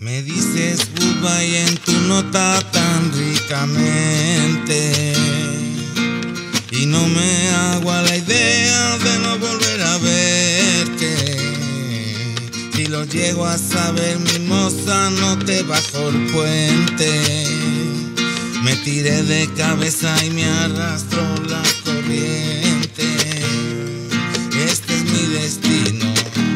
Me dices goodbye en tu nota tan ricamente y no me hago a la idea de no volver a verte. Si lo llego a saber, mi moza, no te bajo el puente. Me tiré de cabeza y me arrastró la corriente. Este es mi destino.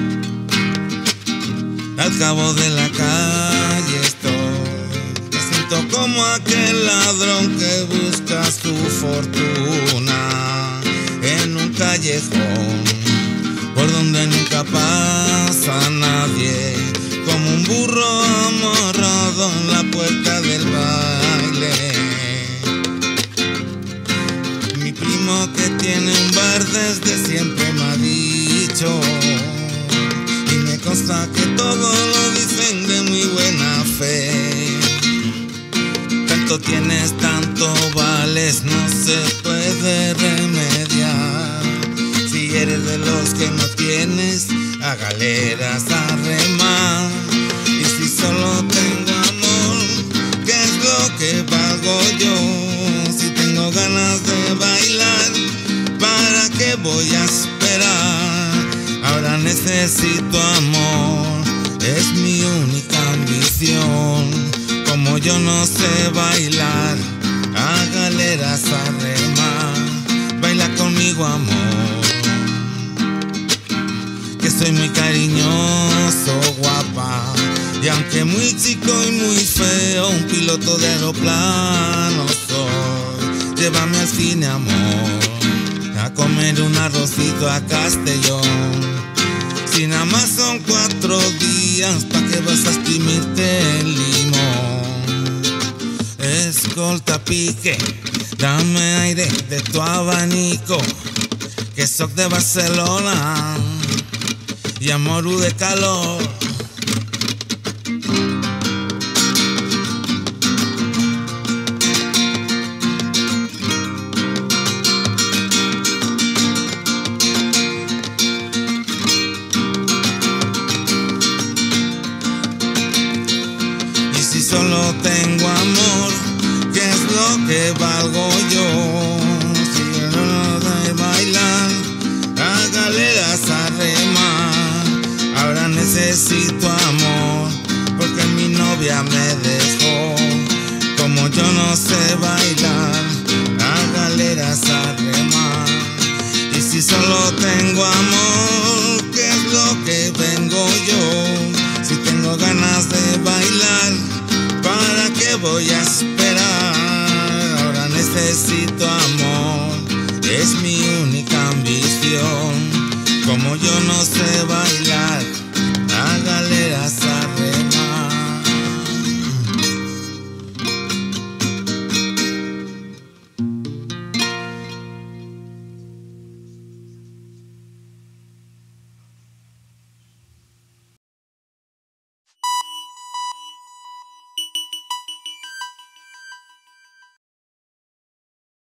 Al cabo de la calle estoy. Me siento como aquel ladrón que busca su fortuna en un callejón por donde nunca pasa nadie, como un burro amarrado en la puerta del baile. Mi primo, que tiene un bar, desde siempre me ha dicho, y me consta que todo lo dicen de muy buena fe: tanto tienes, tanto vales, no se puede remediar. Si eres de los que no tienes, a galeras a remar. Y si solo tengo amor, ¿qué es lo que valgo yo? Si tengo ganas de bailar, ¿para qué voy a esperar? Ahora necesito amor, es mi única ambición. Como yo no sé bailar, a galeras a remar. Baila conmigo, amor, que soy muy cariñoso, guapa. Y aunque muy chico y muy feo, un piloto de aeroplano soy. Llévame al cine, amor, a comer un arrocito a Castellón. Si nada más son 4 días, ¿pa' qué vas a exprimirte el limón? Escolta, pique, dame aire de tu abanico, que soc de Barcelona y amor de calor. Y si solo tengo amor, ¿qué es lo que valgo yo? Si no de bailar, a galeras a remar. Ahora necesito amor, porque mi novia me dejó. Como yo no sé bailar, a galeras a remar. Y si solo tengo amor,